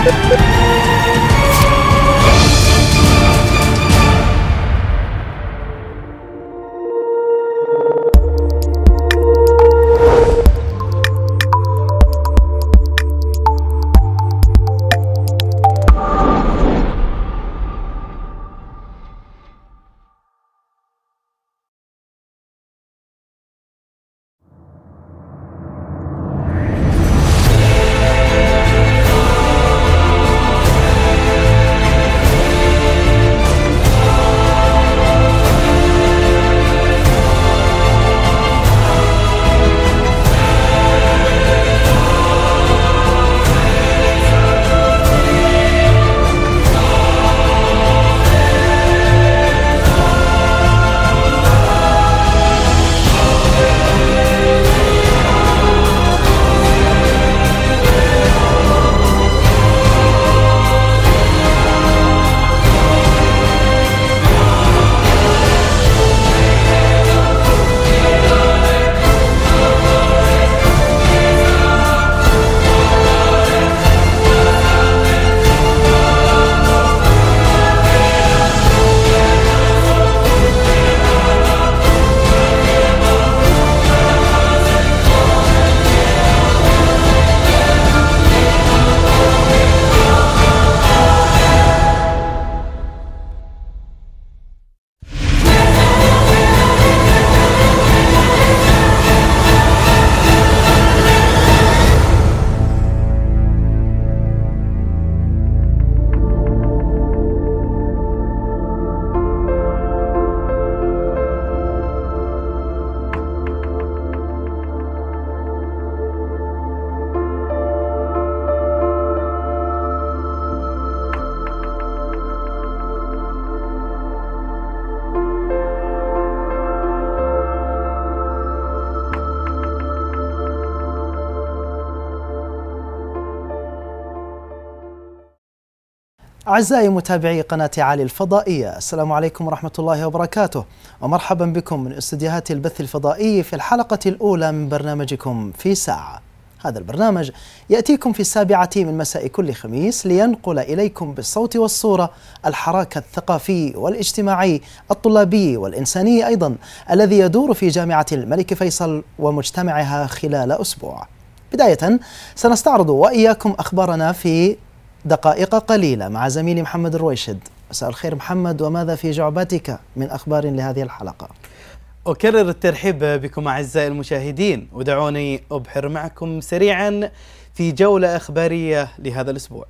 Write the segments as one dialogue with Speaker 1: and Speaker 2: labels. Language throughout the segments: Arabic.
Speaker 1: أعزائي متابعي قناة عالي الفضائية، السلام عليكم ورحمة الله وبركاته، ومرحبا بكم من استديوهات البث الفضائي في الحلقة الأولى من برنامجكم في ساعة. هذا البرنامج يأتيكم في 7 من مساء كل خميس لينقل إليكم بالصوت والصورة الحراك الثقافي والاجتماعي الطلابي والإنساني أيضا الذي يدور في جامعة الملك فيصل ومجتمعها خلال أسبوع. بداية سنستعرض وإياكم أخبارنا في دقائق قليلة مع زميلي محمد الرويشد. مساء الخير محمد، وماذا في جعبتك من أخبار لهذه الحلقة؟
Speaker 2: أكرر الترحيب بكم أعزائي المشاهدين، ودعوني أبحر معكم سريعا في جولة إخبارية لهذا الأسبوع.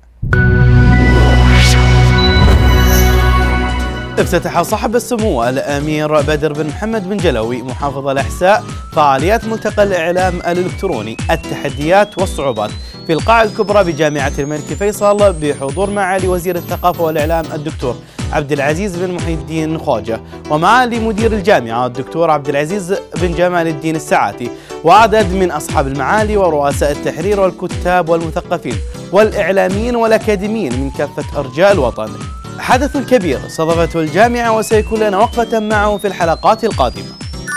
Speaker 2: افتتح صاحب السمو الأمير بدر بن محمد بن جلوي محافظ الأحساء فعاليات ملتقى الإعلام الإلكتروني التحديات والصعوبات في القاعة الكبرى بجامعة الملك فيصل بحضور معالي وزير الثقافة والإعلام الدكتور عبد العزيز بن محي الدين خواجة ومعالي مدير الجامعة الدكتور عبد العزيز بن جمال الدين الساعاتي وعدد من أصحاب المعالي ورؤساء التحرير والكتاب والمثقفين والإعلاميين والأكاديميين من كافة أرجاء الوطن. حدث كبير استضافته الجامعة وسيكون لنا وقفة معه في الحلقات القادمة.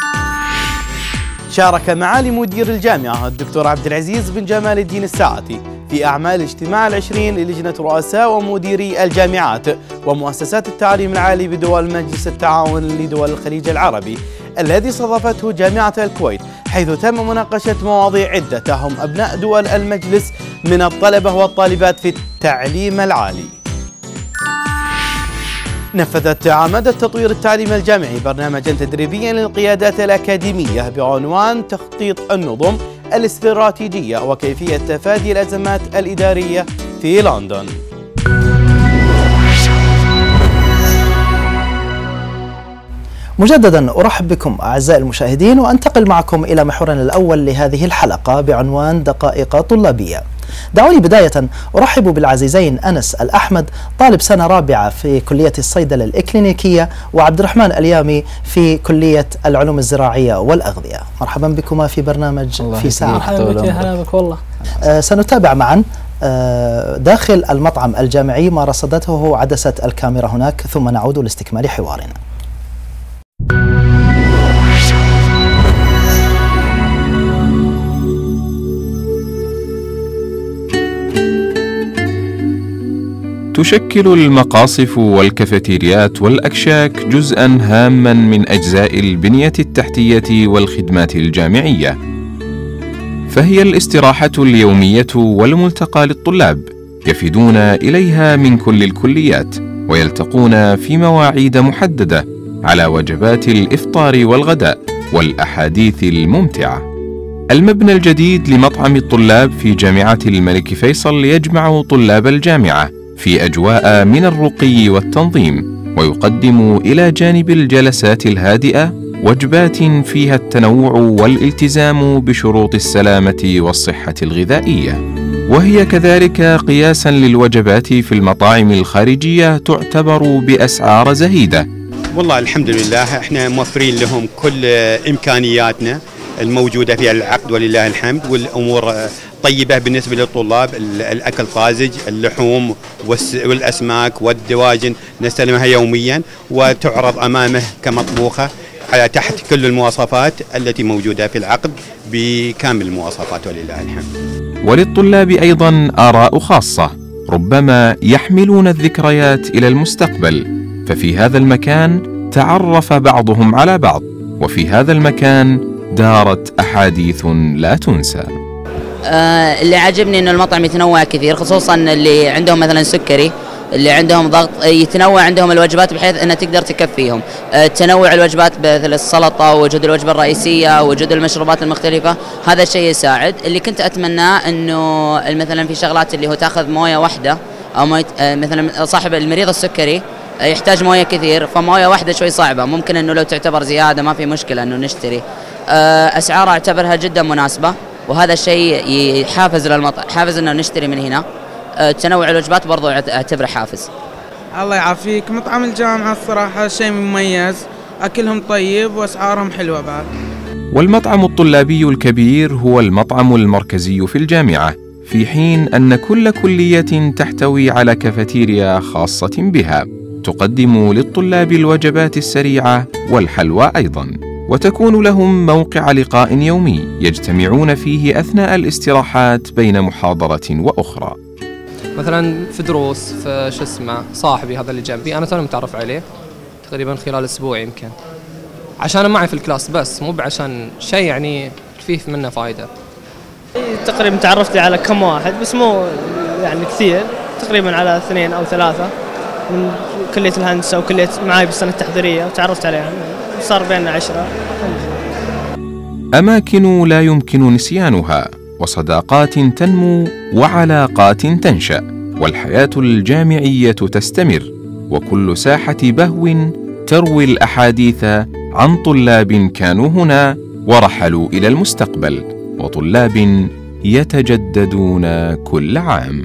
Speaker 2: شارك معالي مدير الجامعة الدكتور عبد العزيز بن جمال الدين الساعاتي في أعمال الاجتماع ال20 للجنة رؤساء ومديري الجامعات ومؤسسات التعليم العالي بدول مجلس التعاون لدول الخليج العربي الذي استضافته جامعة الكويت، حيث تم مناقشة مواضيع عدة تهم أبناء دول المجلس من الطلبة والطالبات في التعليم العالي. نفذت عمادة تطوير التعليم الجامعي برنامجا تدريبيا للقيادات الأكاديمية بعنوان تخطيط النظم الاستراتيجية وكيفية تفادي الأزمات الإدارية في لندن.
Speaker 1: مجددا أرحب بكم أعزائي المشاهدين، وأنتقل معكم إلى محورنا الأول لهذه الحلقة بعنوان دقائق طلابية. دعوني بداية أرحب بالعزيزين أنس الأحمد طالب سنة رابعة في كلية الصيدلة الإكلينيكية، وعبد الرحمن اليامي في كلية العلوم الزراعية والأغذية. مرحبا بكما في برنامج في ساعة.
Speaker 3: مرحبا بك والله.
Speaker 1: سنتابع معا داخل المطعم الجامعي ما رصدته عدسة الكاميرا هناك، ثم نعود لاستكمال حوارنا.
Speaker 3: تشكل المقاصف والكافيتريات والأكشاك جزءاً هاماً من أجزاء البنية التحتية والخدمات الجامعية، فهي الاستراحة اليومية والملتقى للطلاب يفدون إليها من كل الكليات، ويلتقون في مواعيد محددة على وجبات الإفطار والغداء والأحاديث الممتعة. المبنى الجديد لمطعم الطلاب في جامعة الملك فيصل يجمع طلاب الجامعة في أجواء من الرقي والتنظيم، ويقدم إلى جانب الجلسات الهادئة وجبات فيها التنوع والالتزام بشروط السلامة والصحة الغذائية، وهي كذلك قياساً للوجبات في المطاعم الخارجية تعتبر بأسعار زهيدة.
Speaker 4: والله الحمد لله احنا موفرين لهم كل إمكانياتنا الموجودة في العقد ولله الحمد، والأمور طيبة بالنسبة للطلاب. الأكل طازج، اللحوم والأسماك والدواجن نستلمها يوميا وتعرض أمامه كمطبوخة على تحت كل المواصفات التي موجودة في العقد بكامل المواصفات ولله الحمد.
Speaker 3: وللطلاب أيضا آراء خاصة ربما يحملون الذكريات إلى المستقبل، ففي هذا المكان تعرف بعضهم على بعض، وفي هذا المكان دارت أحاديث لا تنسى.
Speaker 5: اللي عجبني إنه المطعم يتنوع كثير، خصوصا اللي عندهم مثلا سكري، اللي عندهم ضغط، يتنوع عندهم الوجبات بحيث أنها تقدر تكفيهم. تنوع الوجبات مثل السلطة، وجود الوجبة الرئيسية، وجود المشروبات المختلفة، هذا الشيء يساعد. اللي كنت أتمناه أنه مثلا في شغلات اللي هو تأخذ موية واحدة، أو مثلا صاحب المريض السكري يحتاج موية كثير، فموية واحدة شوي صعبة، ممكن أنه لو تعتبر زيادة ما في مشكلة أنه نشتري. أسعار أعتبرها جدا مناسبة، وهذا الشيء يحافز للمطعم، حافز أنه نشتري من هنا. تنوع الوجبات برضو أعتبره حافز.
Speaker 6: الله يعافيك، مطعم الجامعة الصراحة شيء مميز، أكلهم طيب وأسعارهم حلوة بعد.
Speaker 3: والمطعم الطلابي الكبير هو المطعم المركزي في الجامعة، في حين أن كل كلية تحتوي على كافيتيريا خاصة بها تقدم للطلاب الوجبات السريعة والحلوى أيضاً، وتكون لهم موقع لقاء يومي يجتمعون فيه أثناء الاستراحات بين محاضرة وأخرى.
Speaker 7: مثلا في دروس، في شو اسمه صاحبي هذا اللي جنبي أنا توني متعرف عليه تقريبا خلال أسبوع يمكن، عشان معي في الكلاس بس، مو بعشان شيء يعني فيه منه فائدة.
Speaker 8: تقريبا تعرفت على كم واحد بس مو يعني كثير، تقريبا على 2 أو 3 من كلية الهندسة وكلية معاي بالسنة التحضيرية، وتعرفت عليهم صار بيننا 10.
Speaker 3: أماكن لا يمكن نسيانها، وصداقات تنمو وعلاقات تنشأ، والحياة الجامعية تستمر، وكل ساحة بهو تروي الأحاديث عن طلاب كانوا هنا ورحلوا إلى المستقبل، وطلاب يتجددون كل عام.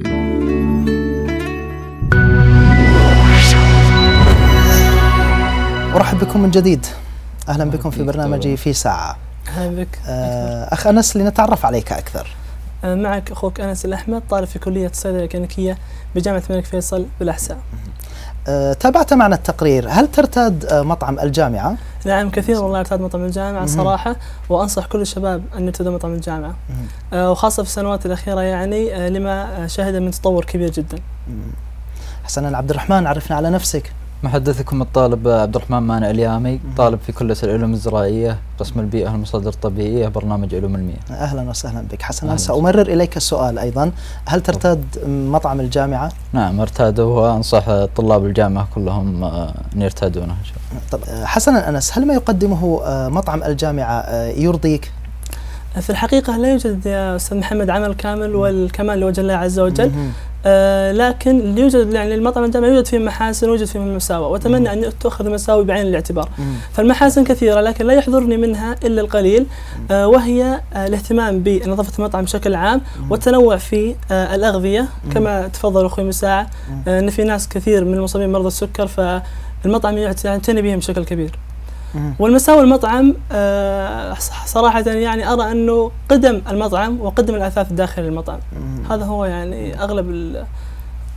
Speaker 1: أرحب بكم من جديد، أهلا بكم في برنامجي في ساعة.
Speaker 9: أهلا بك
Speaker 1: أخ أنس، لنتعرف عليك أكثر.
Speaker 9: معك أخوك أنس الأحمد، طالب في كلية الصيدلة الكلينيكية بجامعة الملك فيصل بالأحساء.
Speaker 1: تابعت معنا التقرير، هل ترتاد مطعم الجامعة؟
Speaker 9: نعم كثير والله ارتاد مطعم الجامعة صراحة، وأنصح كل الشباب أن يرتدوا مطعم الجامعة، وخاصة في السنوات الأخيرة يعني لما شهد من تطور كبير جدا.
Speaker 1: حسنا عبد الرحمن، عرفنا على نفسك.
Speaker 10: محدثكم الطالب عبد الرحمن مانع اليامي، طالب في كلية العلوم الزراعية قسم البيئة والمصادر الطبيعية برنامج علوم المياه.
Speaker 1: أهلا وسهلا بك. حسنا، سأمرر إليك السؤال أيضا، هل ترتاد مطعم الجامعة؟
Speaker 10: نعم ارتاده، وأنصح طلاب الجامعة كلهم أن يرتادونه إن شاء الله.
Speaker 1: طب حسنا أنس، هل ما يقدمه مطعم الجامعة يرضيك؟
Speaker 9: في الحقيقة لا يوجد يا أستاذ محمد عمل كامل والكمال لوجه الله عز وجل، لكن اللي يوجد يعني المطعم الجامعي يوجد فيه محاسن ويوجد فيه مساوئ، وأتمنى أن تؤخذ المساوئ بعين الاعتبار. فالمحاسن كثيرة لكن لا يحضرني منها إلا القليل، وهي الاهتمام بنظافة المطعم بشكل عام، والتنوع في الأغذية كما تفضل أخوي مساعة، أن في ناس كثير من المصابين مرضى السكر، فالمطعم يعتني بهم بشكل كبير. والمساوئ المطعم صراحة يعني أرى أنه قدم المطعم وقدم الأثاث داخل المطعم، هذا هو يعني أغلب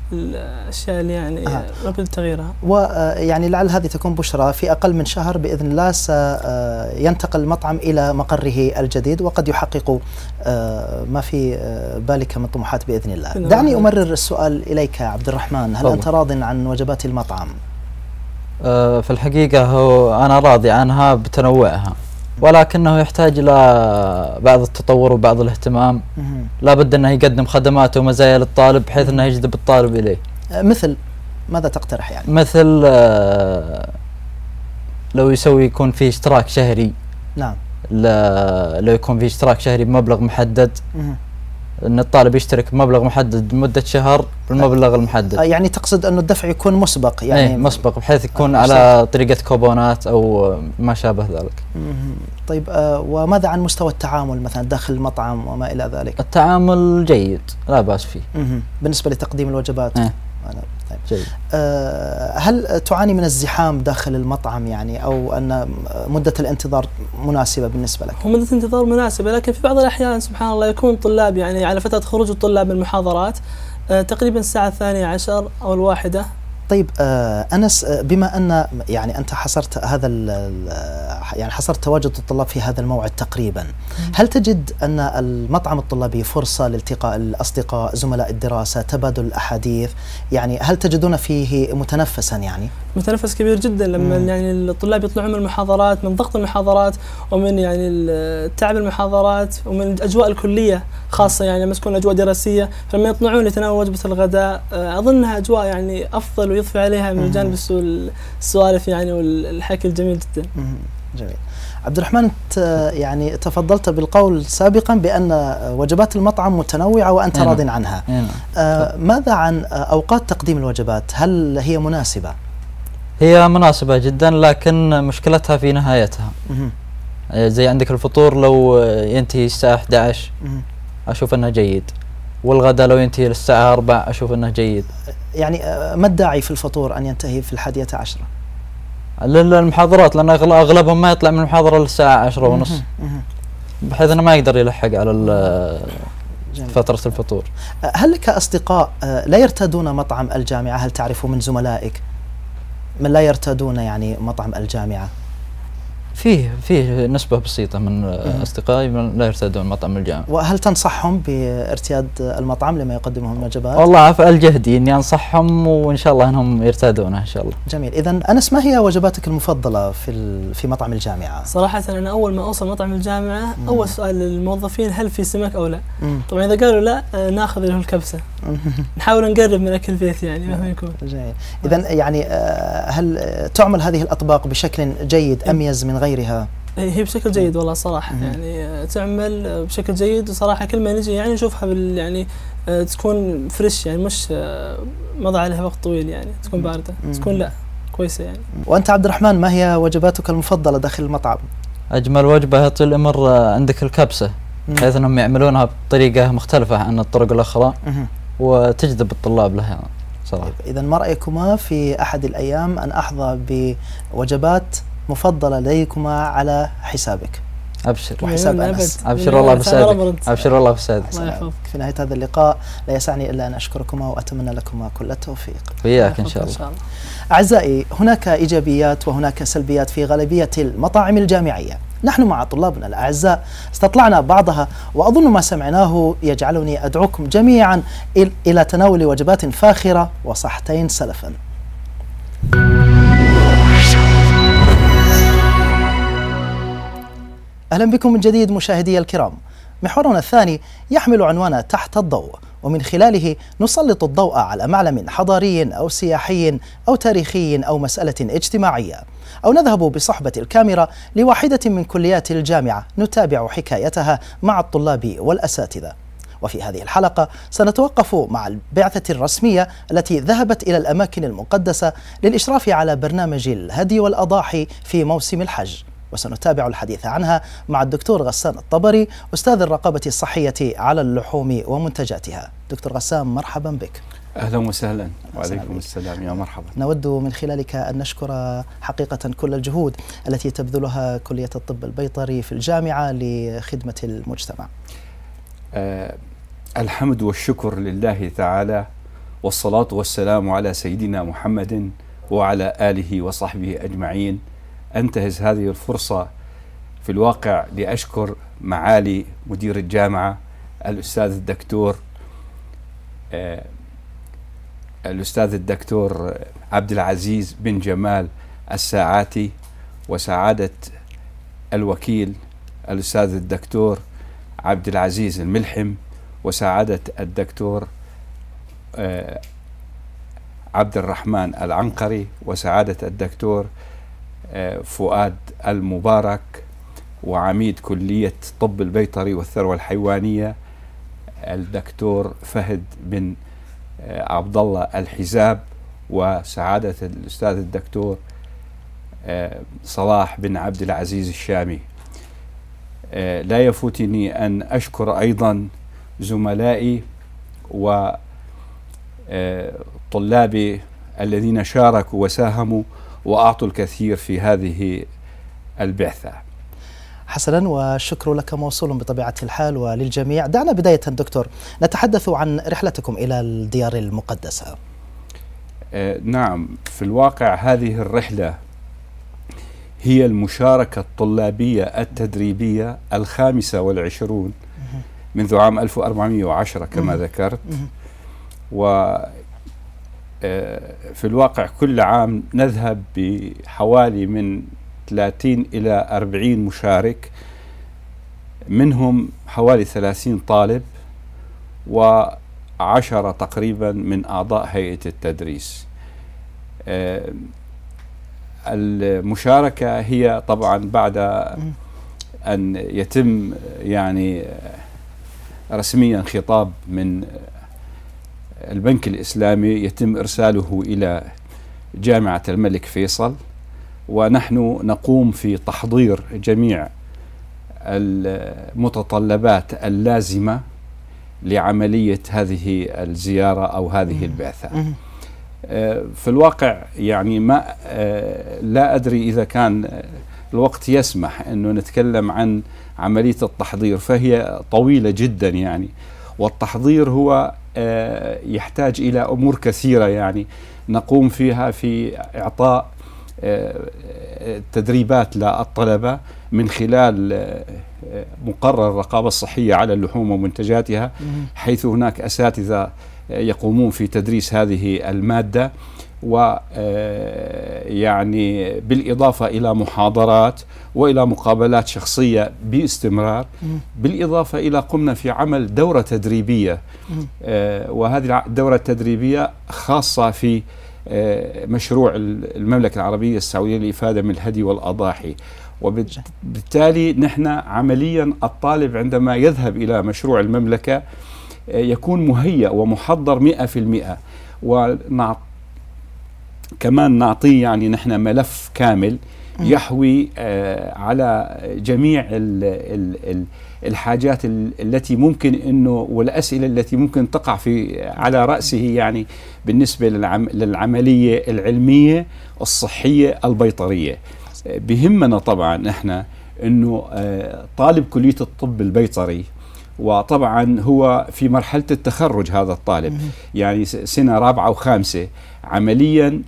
Speaker 9: الاشياء اللي يعني لابد تغييرها.
Speaker 1: ويعني لعل هذه تكون بشرى، في اقل من شهر باذن الله سينتقل المطعم الى مقره الجديد وقد يحقق ما في بالك من طموحات باذن الله. دعني امرر السؤال اليك عبد الرحمن، هل انت راض عن وجبات المطعم؟
Speaker 10: في الحقيقة هو أنا راضي عنها بتنوعها، ولكنه يحتاج إلى بعض التطور وبعض الاهتمام. لا بد أنه يقدم خدمات ومزايا للطالب بحيث أنه يجذب الطالب إليه.
Speaker 1: مثل ماذا تقترح يعني؟
Speaker 10: مثل لو يكون في اشتراك شهري.
Speaker 1: نعم.
Speaker 10: لو يكون في اشتراك شهري بمبلغ محدد، أن الطالب يشترك بمبلغ محدد لمدة شهر بالمبلغ المحدد.
Speaker 1: يعني تقصد أنه الدفع يكون مسبق يعني؟
Speaker 10: أي مسبق، بحيث يكون على طريقة كوبونات أو ما شابه ذلك.
Speaker 1: طيب وماذا عن مستوى التعامل مثلا داخل المطعم وما إلى ذلك؟
Speaker 10: التعامل جيد لا بأس فيه.
Speaker 1: بالنسبة لتقديم الوجبات؟
Speaker 10: طيب. جيد.
Speaker 1: هل تعاني من الزحام داخل المطعم يعني، أو أن مدة الانتظار مناسبة بالنسبة لك؟
Speaker 9: هو مدة الانتظار مناسبة، لكن في بعض الأحيان سبحان الله يكون طلاب يعني على فترة خروج الطلاب من المحاضرات تقريبا الساعة 12 أو 1.
Speaker 1: طيب أنس، بما أن يعني أنت حصرت هذا يعني حصرت تواجد الطلاب في هذا الموعد تقريبا، هل تجد أن المطعم الطلابي فرصة لالتقاء الأصدقاء، زملاء الدراسة، تبادل الأحاديث؟ يعني هل تجدون فيه متنفسا يعني؟
Speaker 9: متنفس كبير جدا لما يعني الطلاب يطلعون من المحاضرات، من ضغط المحاضرات ومن يعني تعب المحاضرات ومن أجواء الكلية خاصة، يعني لما تكون أجواء دراسية، فلما يطلعون يتناولوا وجبة الغداء أظنها أجواء يعني أفضل ويضفي عليها من جانب السوالف يعني والحكي الجميل جدا.
Speaker 1: جميل. عبد الرحمن، أنت يعني تفضلت بالقول سابقا بأن وجبات المطعم متنوعة وأنت راض عنها. ماذا عن أوقات تقديم الوجبات؟ هل هي مناسبة؟
Speaker 10: هي مناسبة جدا، لكن مشكلتها في نهايتها. زي عندك الفطور لو ينتهي الساعة 11 أشوف أنه جيد، والغداء لو ينتهي للساعة 4 أشوف أنه جيد.
Speaker 1: يعني ما الداعي في الفطور أن ينتهي في 11؟
Speaker 10: للمحاضرات، لأن أغلبهم ما يطلع من المحاضرة للساعة 10:30، بحيث أنه ما يقدر يلحق على فترة الفطور.
Speaker 1: هل لك أصدقاء لا يرتادون مطعم الجامعة؟ هل تعرفوا من زملائك من لا يرتادون يعني مطعم الجامعة؟
Speaker 10: فيه نسبة بسيطة من أصدقائي لا يرتادون مطعم الجامعة.
Speaker 1: وهل تنصحهم بارتياد المطعم لما يقدمه من وجبات؟
Speaker 10: والله أفعل جهدي إني أنصحهم، وإن شاء الله أنهم يرتادونه إن شاء الله.
Speaker 1: جميل. إذن أنس، ما هي وجباتك المفضلة في مطعم الجامعة؟
Speaker 9: صراحة أنا أول ما أوصل مطعم الجامعة أول سؤال للموظفين هل في سمك أو لا؟ طبعا إذا قالوا لا ناخذ له الكبسة. نحاول نقرب من أكل البيت يعني مهما يكون.
Speaker 1: جميل. إذن يعني هل تعمل هذه الأطباق بشكل جيد أميز من غيرها؟
Speaker 9: هي بشكل جيد والله صراحة، يعني تعمل بشكل جيد، وصراحة كل ما نجي يعني نشوفها يعني تكون فريش، يعني مش مضى عليها وقت طويل، يعني تكون باردة، تكون لا كويسة يعني.
Speaker 1: وأنت عبد الرحمن، ما هي وجباتك المفضلة داخل المطعم؟
Speaker 10: أجمل وجبة هي طول الأمر عندك الكبسة، بحيث أنهم يعملونها بطريقة مختلفة عن الطرق الأخرى وتجذب الطلاب لها صراحة.
Speaker 1: إذا ما رأيكما في أحد الأيام أن أحظى بوجبات مفضلة لديكما على حسابك؟
Speaker 10: أبشر
Speaker 1: وحساب أنس.
Speaker 10: أبشر والله بسعدك. أبشر والله بسعدك.
Speaker 1: في نهاية هذا اللقاء لا يسعني إلا أن أشكركما وأتمنى لكما كل التوفيق.
Speaker 10: وياك إن شاء الله.
Speaker 1: أعزائي، هناك إيجابيات وهناك سلبيات في غالبية المطاعم الجامعية. نحن مع طلابنا الأعزاء استطلعنا بعضها، وأظن ما سمعناه يجعلني أدعوكم جميعا إلى تناول وجبات فاخرة وصحتين سلفا. أهلا بكم من جديد مشاهدي الكرام. محورنا الثاني يحمل عنوان تحت الضوء، ومن خلاله نسلط الضوء على معلم حضاري أو سياحي أو تاريخي أو مسألة اجتماعية، أو نذهب بصحبة الكاميرا لواحدة من كليات الجامعة نتابع حكايتها مع الطلاب والأساتذة. وفي هذه الحلقة سنتوقف مع البعثة الرسمية التي ذهبت إلى الأماكن المقدسة للإشراف على برنامج الهدي والأضاحي في موسم الحج، وسنتابع الحديث عنها مع الدكتور غسان الطبري، أستاذ الرقابة الصحية على اللحوم ومنتجاتها. دكتور غسان، مرحبا بك.
Speaker 11: أهلا وسهلا. وعليكم السلام، يا مرحبا.
Speaker 1: نود من خلالك أن نشكر حقيقة كل الجهود التي تبذلها كلية الطب البيطري في الجامعة لخدمة المجتمع.
Speaker 11: الحمد والشكر لله تعالى، والصلاة والسلام على سيدنا محمد وعلى آله وصحبه أجمعين. أنتهز هذه الفرصة في الواقع لأشكر معالي مدير الجامعة الأستاذ الدكتور عبد العزيز بن جمال الساعاتي، وسعادة الوكيل الأستاذ الدكتور عبد العزيز الملحم، وسعادة الدكتور عبد الرحمن العنقري، وسعادة الدكتور فؤاد المبارك، وعميد كلية طب البيطري والثروة الحيوانية الدكتور فهد بن عبد الله الحزاب، وسعادة الأستاذ الدكتور صلاح بن عبد العزيز الشامي. لا يفوتني أن أشكر أيضا زملائي وطلابي الذين شاركوا وساهموا وأعطوا الكثير في هذه البعثة.
Speaker 1: حسنا، والشكر لك موصول بطبيعة الحال وللجميع. دعنا بداية دكتور نتحدث عن رحلتكم إلى الديار المقدسة.
Speaker 11: نعم، في الواقع هذه الرحلة هي المشاركة الطلابية التدريبية 25 منذ عام 1410 كما ذكرت. وفي الواقع كل عام نذهب بحوالي من 30 إلى 40 مشارك، منهم حوالي 30 طالب و10 تقريبا من أعضاء هيئة التدريس. المشاركة هي طبعا بعد أن يتم يعني رسميا خطاب من البنك الإسلامي يتم إرساله إلى جامعة الملك فيصل، ونحن نقوم في تحضير جميع المتطلبات اللازمة لعملية هذه الزيارة أو هذه البعثة. في الواقع يعني ما لا أدري إذا كان الوقت يسمح أنه نتكلم عن عملية التحضير، فهي طويلة جدا يعني، والتحضير هو يحتاج إلى أمور كثيرة يعني نقوم فيها في إعطاء تدريبات للطلبة من خلال مقرر الرقابة الصحية على اللحوم ومنتجاتها، حيث هناك أساتذة يقومون في تدريس هذه المادة، ويعني بالإضافة إلى محاضرات وإلى مقابلات شخصية باستمرار، بالإضافة إلى قمنا في عمل دورة تدريبية، وهذه الدورة التدريبية خاصة في مشروع المملكة العربية السعودية للإفادة من الهدي والأضاحي. وبالتالي نحن عمليا الطالب عندما يذهب إلى مشروع المملكة يكون مهيأ ومحضر 100%، كمان نعطيه يعني نحن ملف كامل يحوي على جميع الحاجات التي ممكن انه والاسئله التي ممكن تقع في على راسه يعني بالنسبه للعمليه العلميه الصحيه البيطريه. بهمنا طبعا احنا انه طالب كليه الطب البيطري، وطبعا هو في مرحله التخرج هذا الطالب يعني سنه رابعه وخامسه، عمليا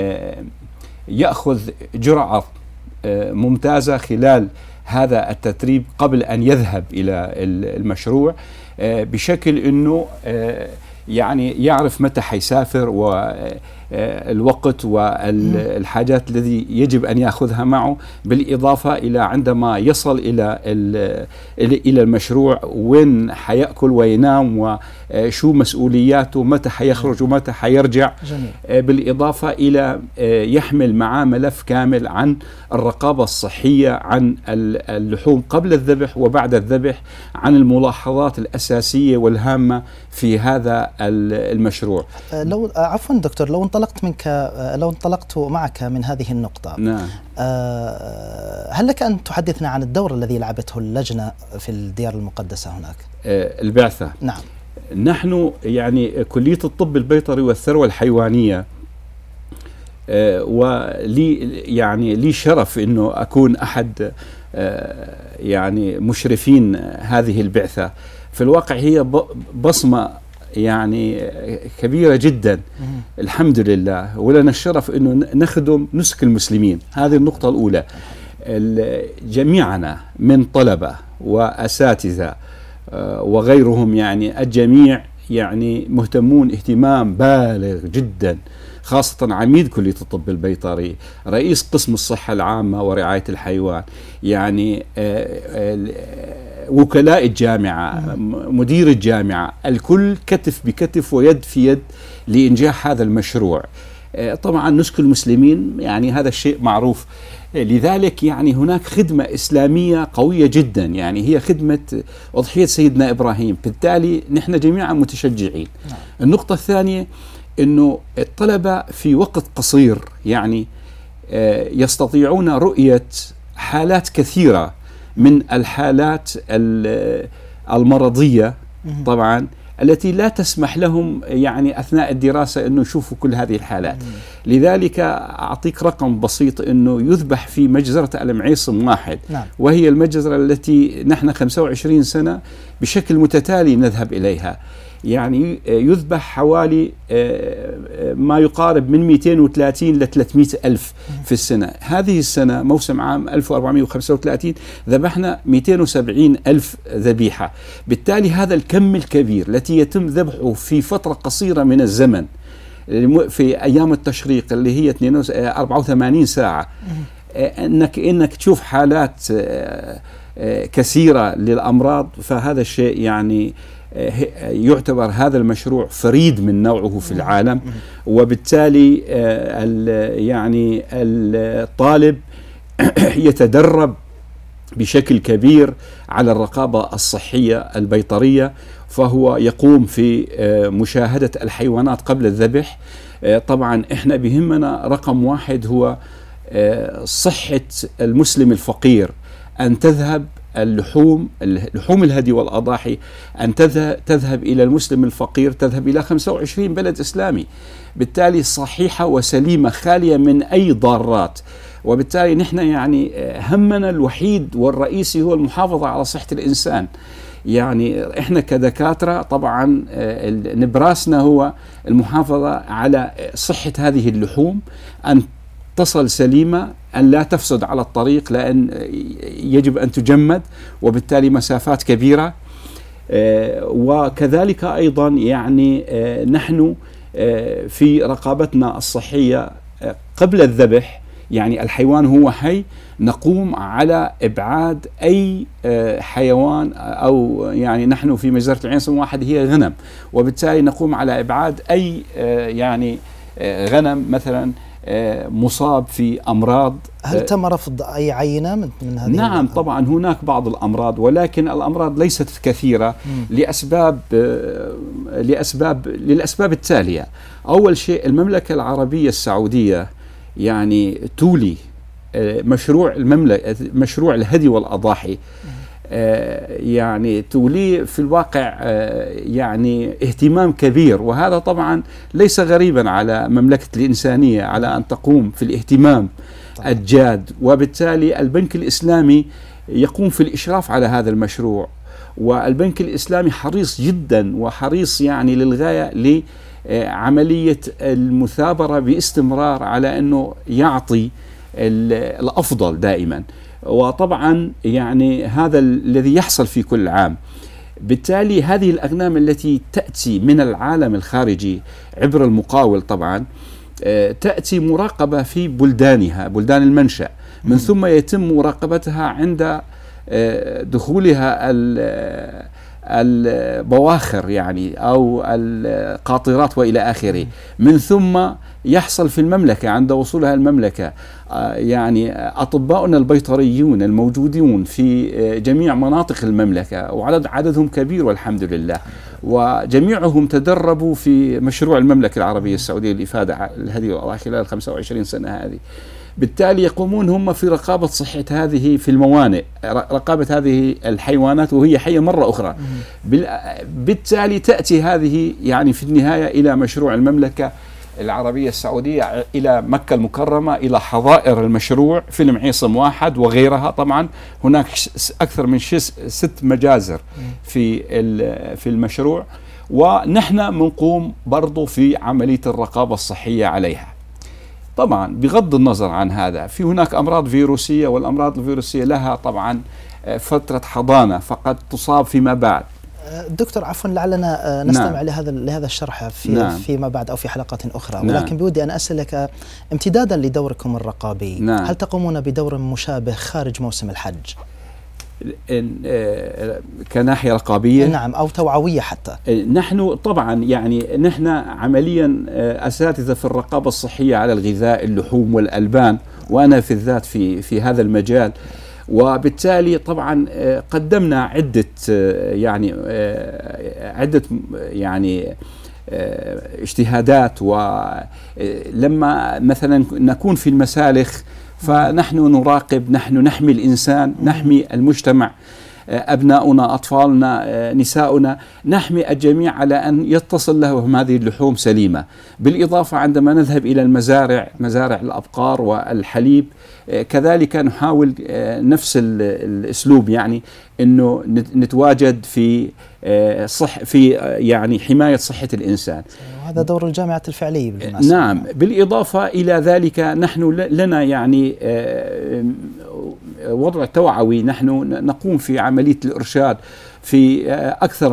Speaker 11: ياخذ جرعه ممتازه خلال هذا التدريب قبل أن يذهب إلى المشروع، بشكل أنه يعني يعرف متى حيسافر والوقت والحاجات الذي يجب أن يأخذها معه، بالإضافة إلى عندما يصل إلى المشروع وين حيأكل وينام وشو مسؤولياته، متى حيخرج ومتى حيرجع. بالإضافة إلى يحمل معاه ملف كامل عن الرقابة الصحية عن اللحوم قبل الذبح وبعد الذبح، عن الملاحظات الأساسية والهامة في هذا المشروع.
Speaker 1: لو عفوا دكتور، لو انطلقت معك من هذه النقطة،
Speaker 11: نعم،
Speaker 1: هل لك أن تحدثنا عن الدور الذي لعبته اللجنة في الديار المقدسة هناك؟
Speaker 11: البعثة،
Speaker 1: نعم.
Speaker 11: نحن يعني كلية الطب البيطري والثروة الحيوانية، ولي يعني لي شرف أنه أكون أحد يعني مشرفين هذه البعثة. في الواقع هي بصمة يعني كبيرة جدا الحمد لله، ولنا الشرف أنه نخدم نسك المسلمين. هذه النقطة الأولى. جميعنا من طلبة وأساتذة وغيرهم، يعني الجميع يعني مهتمون اهتمام بالغ جدا، خاصة عميد كلية الطب البيطري، رئيس قسم الصحة العامة ورعاية الحيوان، يعني وكلاء الجامعة، مدير الجامعة، الكل كتف بكتف ويد في يد لإنجاح هذا المشروع. طبعا نسك المسلمين يعني هذا الشيء معروف، لذلك يعني هناك خدمة إسلامية قوية جدا، يعني هي خدمة أضحية سيدنا إبراهيم، بالتالي نحن جميعا متشجعين. النقطة الثانية أنه الطلبة في وقت قصير يعني يستطيعون رؤية حالات كثيرة من الحالات المرضية طبعا التي لا تسمح لهم يعني أثناء الدراسة أنه يشوفوا كل هذه الحالات. لذلك أعطيك رقم بسيط، أنه يذبح في مجزرة المعيصم واحد، وهي المجزرة التي نحن 25 سنة بشكل متتالي نذهب إليها، يعني يذبح حوالي ما يقارب من 230 ل 300 ألف في السنة. هذه السنة موسم عام 1435 ذبحنا 270 ألف ذبيحة. بالتالي هذا الكم الكبير التي يتم ذبحه في فترة قصيرة من الزمن في أيام التشريق اللي هي 84 ساعة، إنك تشوف حالات كثيرة للأمراض، فهذا الشيء يعني يعتبر هذا المشروع فريد من نوعه في العالم. وبالتالي يعني الطالب يتدرب بشكل كبير على الرقابة الصحية البيطرية، فهو يقوم في مشاهدة الحيوانات قبل الذبح. طبعا احنا بهمنا رقم واحد هو صحة المسلم الفقير، أن تذهب لحوم الهدي والأضاحي أن تذهب إلى المسلم الفقير، تذهب إلى 25 بلد إسلامي، بالتالي صحيحة وسليمة خالية من أي ضارات. وبالتالي نحن يعني همنا الوحيد والرئيسي هو المحافظة على صحة الإنسان. يعني إحنا كدكاترة طبعا نبراسنا هو المحافظة على صحة هذه اللحوم، أن تصل سليمة، أن لا تفسد على الطريق، لأن يجب أن تجمد وبالتالي مسافات كبيرة. وكذلك أيضا يعني نحن في رقابتنا الصحية قبل الذبح، يعني الحيوان هو حي، نقوم على إبعاد أي حيوان، أو يعني نحن في مجزرة العينصم واحد هي غنم، وبالتالي نقوم على إبعاد أي يعني غنم مثلا مصاب في أمراض.
Speaker 1: هل تم رفض أي عينة من هذه؟
Speaker 11: نعم طبعا هناك بعض الأمراض، ولكن الأمراض ليست كثيرة للأسباب التالية. أول شيء المملكة العربية السعودية يعني تولي مشروع الهدي والأضاحي، يعني تولي في الواقع يعني اهتمام كبير، وهذا طبعا ليس غريبا على مملكة الإنسانية على أن تقوم في الاهتمام الجاد. وبالتالي البنك الإسلامي يقوم في الإشراف على هذا المشروع، والبنك الإسلامي حريص جدا وحريص يعني للغاية لعملية المثابرة باستمرار على أنه يعطي الأفضل دائما. وطبعا يعني هذا الذي يحصل في كل عام. بالتالي هذه الأغنام التي تأتي من العالم الخارجي عبر المقاول طبعا تأتي مراقبة في بلدانها، بلدان المنشأ، من ثم يتم مراقبتها عند دخولها البواخر يعني أو القاطرات وإلى آخره، من ثم يحصل في المملكة عند وصولها المملكة يعني أطباؤنا البيطريون الموجودون في جميع مناطق المملكة، وعددهم كبير والحمد لله، وجميعهم تدربوا في مشروع المملكة العربية السعودية للإفادة الهدي والأضاحي خلال 25 سنة هذه. بالتالي يقومون هم في رقابة صحة هذه في الموانئ، رقابة هذه الحيوانات وهي حية مرة أخرى. بالتالي تأتي هذه يعني في النهاية إلى مشروع المملكة العربية السعودية، إلى مكة المكرمة، إلى حظائر المشروع في المعيصم واحد وغيرها. طبعا هناك أكثر من 6 مجازر في المشروع، ونحن منقوم برضو في عملية الرقابة الصحية عليها. طبعا بغض النظر عن هذا، في هناك أمراض فيروسية، والأمراض الفيروسية لها طبعا فترة حضانة، فقد تصاب فيما بعد.
Speaker 1: دكتور عفوا، لعلنا نستمع لهذا الشرح فيما بعد أو في حلقات أخرى، ولكن بودي أن أسألك امتدادا لدوركم الرقابي، هل تقومون بدور مشابه خارج موسم الحج؟
Speaker 11: كناحية رقابية؟
Speaker 1: نعم، أو توعوية حتى.
Speaker 11: نحن طبعا يعني نحن عمليا أساتذة في الرقابة الصحية على الغذاء، اللحوم والألبان، وأنا في الذات في هذا المجال، وبالتالي طبعا قدمنا عدة اجتهادات. ولما مثلا نكون في المسالخ فنحن نراقب، نحن نحمي الإنسان، نحمي المجتمع، أبناؤنا، أطفالنا، نساؤنا، نحمي الجميع على أن يتصل لهم هذه اللحوم سليمة. بالإضافة عندما نذهب إلى المزارع، مزارع الأبقار والحليب، كذلك نحاول نفس الأسلوب، يعني أنه نتواجد في يعني حماية صحة الإنسان.
Speaker 1: وهذا دور الجامعة الفعلي بالمناسبة.
Speaker 11: نعم، بالإضافة إلى ذلك نحن لنا يعني وضع توعوي، نحن نقوم في عملية الإرشاد في أكثر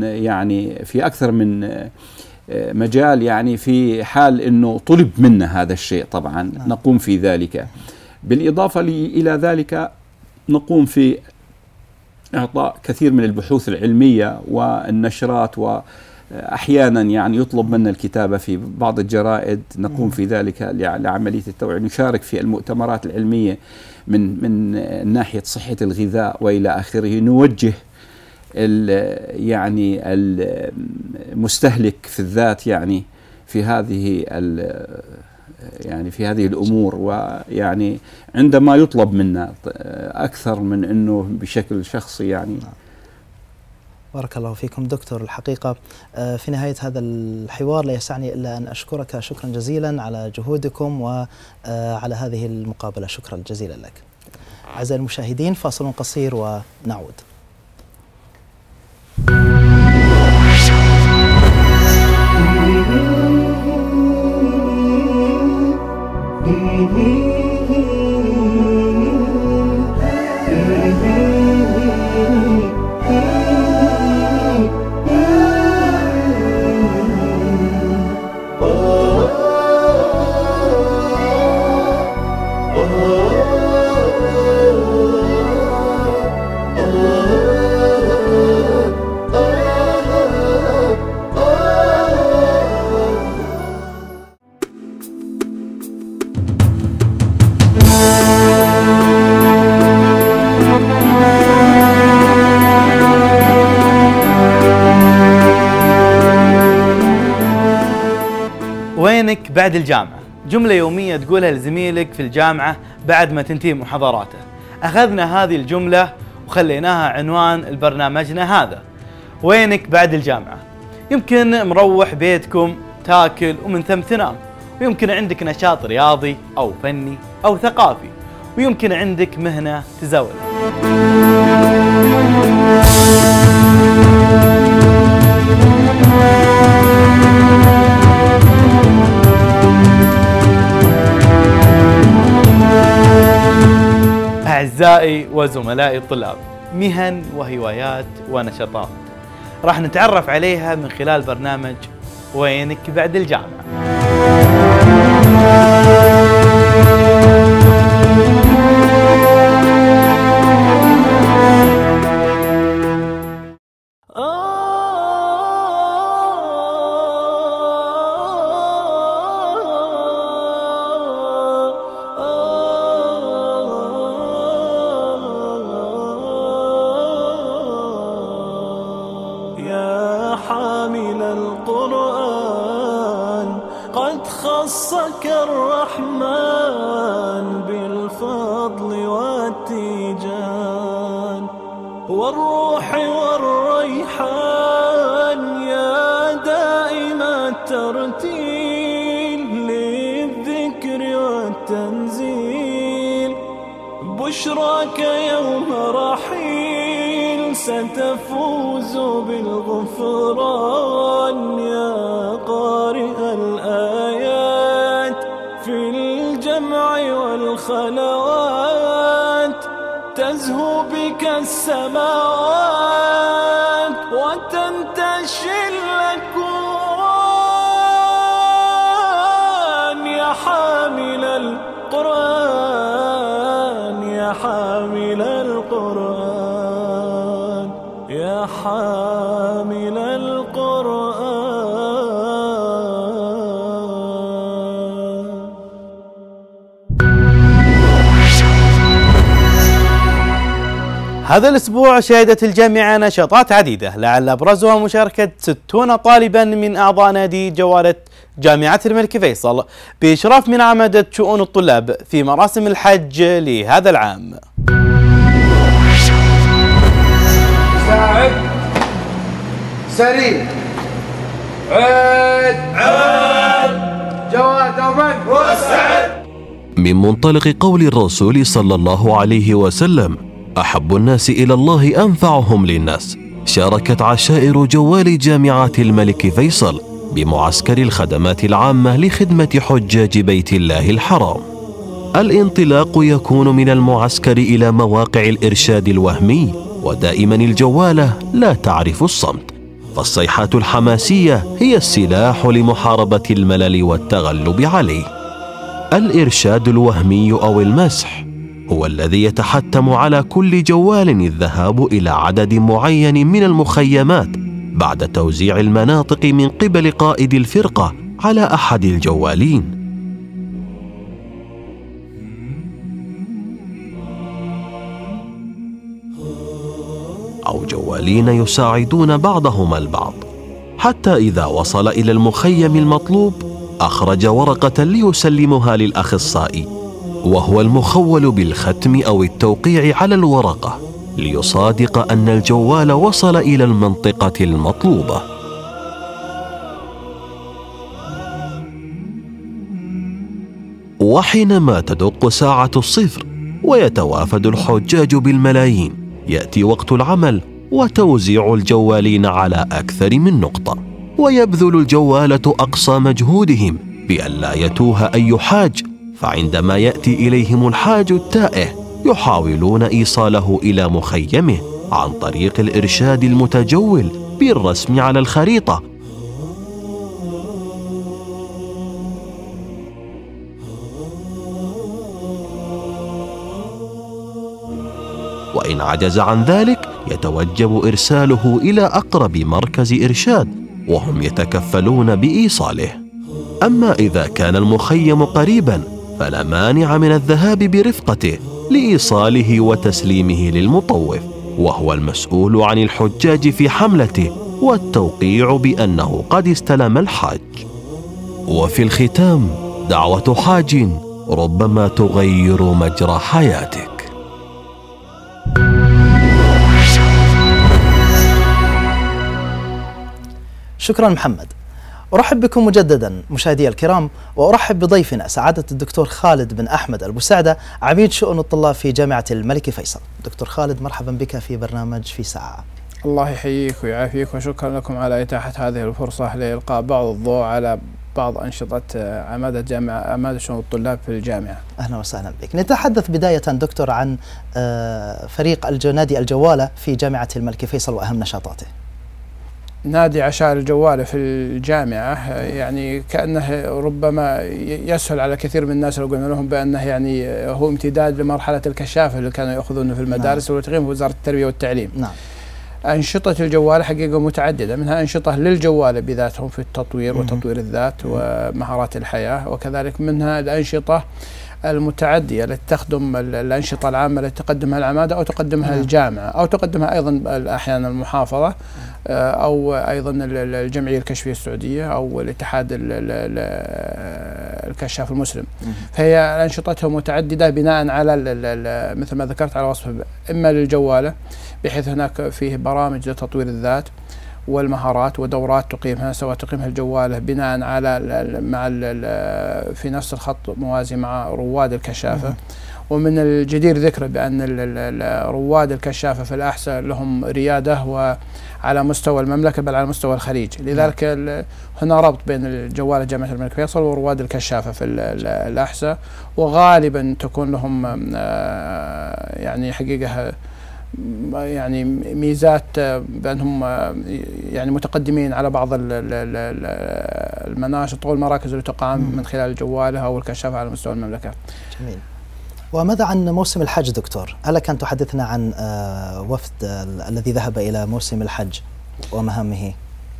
Speaker 11: من مجال، يعني في حال أنه طلب منا هذا الشيء طبعا نقوم في ذلك. بالإضافة إلى ذلك نقوم في إعطاء كثير من البحوث العلمية والنشرات، وأحيانا يعني يطلب منا الكتابة في بعض الجرائد، نقوم في ذلك لعملية التوعية. نشارك في المؤتمرات العلمية من ناحية صحة الغذاء وإلى آخره. نوجه يعني المستهلك في الذات يعني في هذه الأمور، ويعني عندما يطلب منا أكثر من أنه بشكل شخصي يعني.
Speaker 1: بارك الله فيكم دكتور. الحقيقة في نهاية هذا الحوار لا يسعني إلا أن أشكرك شكرا جزيلا على جهودكم وعلى هذه المقابلة، شكرا جزيلا لك. أعزائي المشاهدين، فاصل قصير ونعود.
Speaker 2: وينك بعد الجامعة؟ جملة يومية تقولها لزميلك في الجامعة بعد ما تنتهي محاضراته. أخذنا هذه الجملة وخليناها عنوان لبرنامجنا هذا، وينك بعد الجامعة. يمكن مروح بيتكم تاكل ومن ثم تنام، ويمكن عندك نشاط رياضي أو فني أو ثقافي، ويمكن عندك مهنة تزاولها. أعزائي وزملائي الطلاب، مهن وهوايات ونشاطات راح نتعرف عليها من خلال برنامج وينك بعد الجامعة.
Speaker 12: خصك الرحمن بالفضل والتيجان والروح والريحان يا دائم الترتيل للذكر والتنزيل. بشراك يوم رحيل ستفوز بالغفران الخلوات تزهو بك السماوات وتنتشي الأكوان يا حامل القرآن يا حامل القرآن يا حامل القرآن.
Speaker 2: هذا الأسبوع شهدت الجامعة نشاطات عديدة لعل أبرزها مشاركة 60 طالبا من أعضاء نادي جوالة جامعة الملك فيصل بإشراف من عمدة شؤون الطلاب في مراسم الحج لهذا العام.
Speaker 13: ساعد سريع عاد جواد ومن والسعد.
Speaker 14: من منطلق قول الرسول صلى الله عليه وسلم: أحب الناس إلى الله أنفعهم للناس، شاركت عشائر جوال جامعة الملك فيصل بمعسكر الخدمات العامة لخدمة حجاج بيت الله الحرام. الانطلاق يكون من المعسكر إلى مواقع الإرشاد الوهمي، ودائما الجوالة لا تعرف الصمت، فالصيحات الحماسية هي السلاح لمحاربة الملل والتغلب عليه. الإرشاد الوهمي أو المسح هو الذي يتحتم على كل جوال الذهاب إلى عدد معين من المخيمات بعد توزيع المناطق من قبل قائد الفرقة على أحد الجوالين. أو جوالين يساعدون بعضهما البعض، حتى إذا وصل إلى المخيم المطلوب أخرج ورقة ليسلمها للأخصائي، وهو المخول بالختم أو التوقيع على الورقة ليصادق أن الجوال وصل إلى المنطقة المطلوبة. وحينما تدق ساعة الصفر ويتوافد الحجاج بالملايين، يأتي وقت العمل وتوزيع الجوالين على أكثر من نقطة، ويبذل الجوالة أقصى مجهودهم بألا يتوه أي حاج، فعندما يأتي إليهم الحاج التائه يحاولون إيصاله إلى مخيمه عن طريق الإرشاد المتجول بالرسم على الخريطة. وإن عجز عن ذلك يتوجب إرساله إلى أقرب مركز إرشاد، وهم يتكفلون بإيصاله. أما إذا كان المخيم قريبا فلا مانع من الذهاب برفقته لإيصاله وتسليمه للمطوف، وهو المسؤول عن الحجاج في حملته والتوقيع بأنه قد استلم الحاج. وفي الختام دعوة حاج ربما تغير مجرى حياتك.
Speaker 1: شكرا محمد. أرحب بكم مجددا مشاهدي الكرام، وأرحب بضيفنا سعادة الدكتور خالد بن أحمد البوسعدة، عميد شؤون الطلاب في جامعة الملك فيصل. دكتور خالد، مرحبا بك في برنامج في ساعة.
Speaker 15: الله يحييك ويعافيك، وشكرا لكم على إتاحة هذه الفرصة لإلقاء بعض الضوء على بعض أنشطة عمادة شؤون الطلاب في الجامعة.
Speaker 1: أهلا وسهلا بك. نتحدث بداية دكتور عن فريق نادي الجوالة في جامعة الملك فيصل وأهم نشاطاته.
Speaker 15: نادي عشائر الجوالة في الجامعة يعني كأنه ربما يسهل على كثير من الناس لو قلنا لهم بأنه يعني هو امتداد لمرحلة الكشافة اللي كانوا يأخذونه في المدارس والتغيير في وزارة التربية والتعليم.
Speaker 1: نعم.
Speaker 15: أنشطة الجوالة حقيقة متعددة، منها أنشطة للجوالة بذاتهم في التطوير وتطوير الذات ومهارات الحياة، وكذلك منها الأنشطة المتعدية التي تخدم الأنشطة العامة التي تقدمها العمادة أو تقدمها الجامعة أو تقدمها أيضا أحيانا المحافظة أو أيضا الجمعية الكشفية السعودية أو الاتحاد الكشاف المسلم. فهي أنشطتها متعددة بناء على مثل ما ذكرت على وصف إما للجوالة بحيث هناك فيه برامج لتطوير الذات والمهارات ودورات تقيمها، سواء تقيمها الجوالة بناء على في نفس الخط موازي مع رواد الكشافة. ومن الجدير ذكره بأن رواد الكشافة في الأحساء لهم ريادة على مستوى المملكة بل على مستوى الخليج. لذلك هنا ربط بين جوالة جامعة الملك فيصل ورواد الكشافة في الأحساء، وغالبا تكون لهم يعني حقيقة يعني ميزات بأنهم يعني متقدمين على بعض المناشط والمراكز اللي تقام من خلال الجوالة أو الكشافة على مستوى المملكة.
Speaker 1: جميل. وماذا عن موسم الحج دكتور؟ هل كان تحدثنا عن وفد الذي ذهب إلى موسم الحج ومهامه؟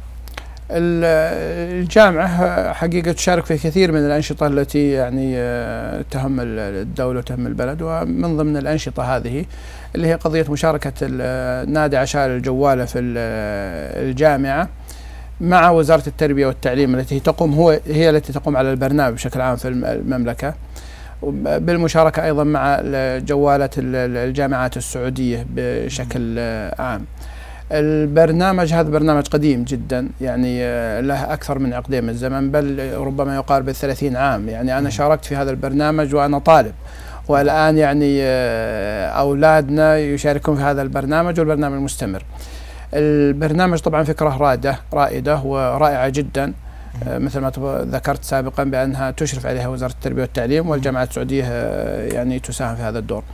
Speaker 15: الجامعة حقيقة تشارك في كثير من الأنشطة التي يعني تهم الدولة وتهم البلد، ومن ضمن الأنشطة هذه اللي هي قضية مشاركة نادي عشائر الجوالة في الجامعة مع وزارة التربية والتعليم التي هي التي تقوم على البرنامج بشكل عام في المملكة، بالمشاركة أيضا مع جوالة الجامعات السعودية بشكل عام. البرنامج هذا برنامج قديم جدا، يعني له أكثر من عقدين من الزمن، بل ربما يقارب 30 عام. يعني أنا شاركت في هذا البرنامج وأنا طالب، والآن يعني أولادنا يشاركون في هذا البرنامج والبرنامج مستمر. البرنامج طبعا فكرة رائدة ورائعة جدا، مثل ما ذكرت سابقا بأنها تشرف عليها وزارة التربية والتعليم، والجامعات السعودية يعني تساهم في هذا الدور.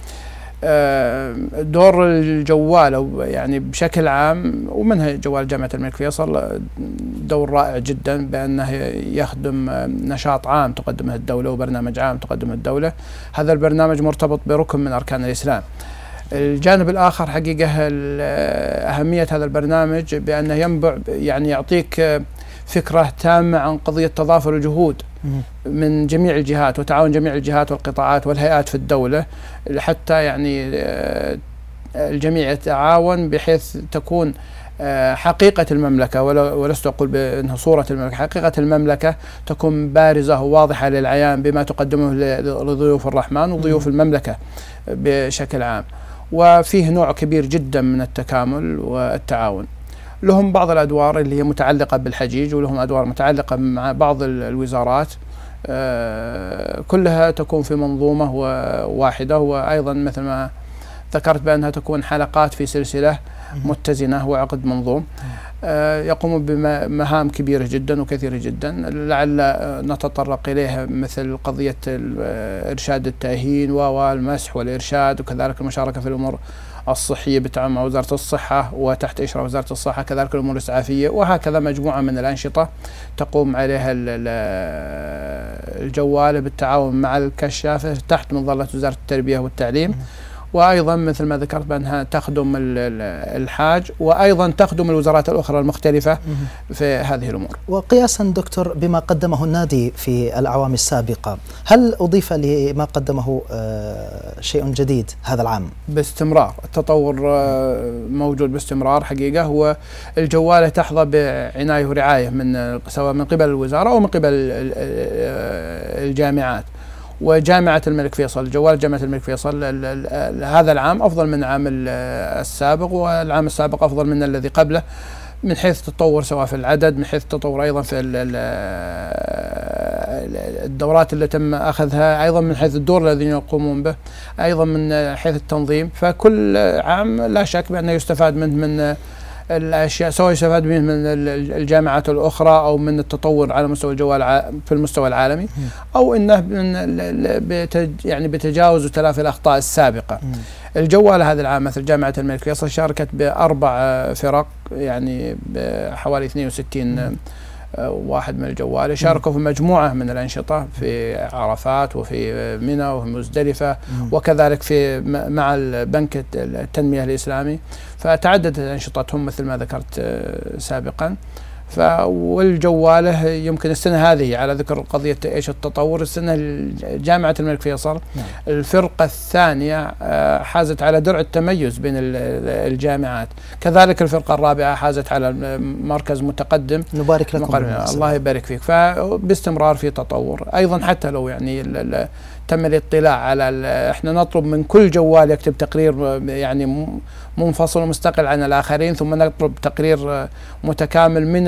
Speaker 15: دور الجوالة يعني بشكل عام ومنها جوال جامعة الملك فيصل دور رائع جدا، بأنه يخدم نشاط عام تقدمه الدولة وبرنامج عام تقدمه الدولة. هذا البرنامج مرتبط بركن من أركان الإسلام. الجانب الآخر حقيقة أهمية هذا البرنامج بأنه ينبع يعني يعطيك فكرة تامة عن قضية تضافر الجهود من جميع الجهات وتعاون جميع الجهات والقطاعات والهيئات في الدولة، حتى يعني الجميع يتعاون بحيث تكون حقيقة المملكة، ولست أقول بأنها صورة المملكة، حقيقة المملكة تكون بارزة وواضحة للعيان بما تقدمه لضيوف الرحمن وضيوف المملكة بشكل عام. وفيه نوع كبير جدا من التكامل والتعاون. لهم بعض الأدوار اللي هي متعلقة بالحجيج، ولهم أدوار متعلقة مع بعض الوزارات، كلها تكون في منظومة واحدة. وأيضا مثل ما ذكرت بأنها تكون حلقات في سلسلة متزنة وعقد منظوم، يقوم بمهام كبيرة جدا وكثيرة جدا، لعل نتطرق إليها مثل قضية إرشاد التأهين والمسح والإرشاد، وكذلك المشاركة في الأمور الصحية بالتعاون مع وزارة الصحة وتحت إشراف وزارة الصحة، كذلك الأمور الإسعافية، وهكذا مجموعة من الأنشطة تقوم عليها الجوالة بالتعاون مع الكشافة تحت مظلة وزارة التربية والتعليم. وأيضا مثل ما ذكرت بأنها تخدم الحاج، وأيضا تخدم الوزارات الأخرى المختلفة في هذه الأمور.
Speaker 1: وقياسا دكتور بما قدمه النادي في الأعوام السابقة، هل أضيف لما قدمه شيء جديد هذا العام؟
Speaker 15: باستمرار التطور موجود باستمرار حقيقة، والجوالة تحظى بعناية ورعاية سواء من قبل الوزارة أو من قبل الجامعات. وجامعة الملك فيصل، جوال جامعة الملك فيصل هذا العام أفضل من العام السابق، والعام السابق أفضل من الذي قبله من حيث التطور، سواء في العدد، من حيث التطور أيضا في الدورات اللي تم أخذها، أيضا من حيث الدور الذي يقومون به، أيضا من حيث التنظيم. فكل عام لا شك بأنه يستفاد من الأشياء، سواء يستفاد منه من الجامعات الأخرى أو من التطور على مستوى الجوال في المستوى العالمي، أو إنه يعني بتجاوز وتلافي الأخطاء السابقة. الجوالة هذا العام مثل جامعة الملك فيصل شاركت ب4 فرق، يعني بحوالي 62 واحد من الجوالة شاركوا في مجموعة من الأنشطة في عرفات وفي منى وفي مزدلفة، وكذلك في مع البنك التنمية الإسلامي، فتعددت أنشطتهم مثل ما ذكرت سابقا. والجوالة يمكن السنة هذه على ذكر قضية إيش التطور، السنة جامعة الملك فيصل الفرقة الثانية حازت على درع التميز بين الجامعات، كذلك الفرقة الرابعة حازت على مركز متقدم.
Speaker 1: نبارك لكم.
Speaker 15: الله يبارك فيك. فباستمرار في تطور أيضا، حتى لو يعني تم الاطلاع على احنا نطلب من كل جوال يكتب تقرير يعني منفصل ومستقل عن الآخرين، ثم نطلب تقرير متكامل من